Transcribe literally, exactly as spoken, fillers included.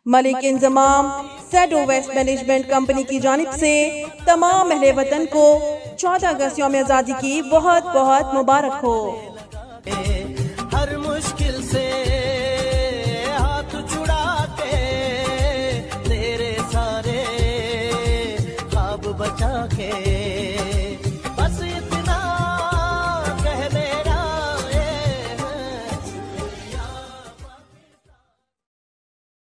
मलिक इंजमाम सैडो waste management company की जानिब से तमाम अहले वतन को चौदह अगस्त यौम आज़ादी की बहुत बहुत मुबारक हो।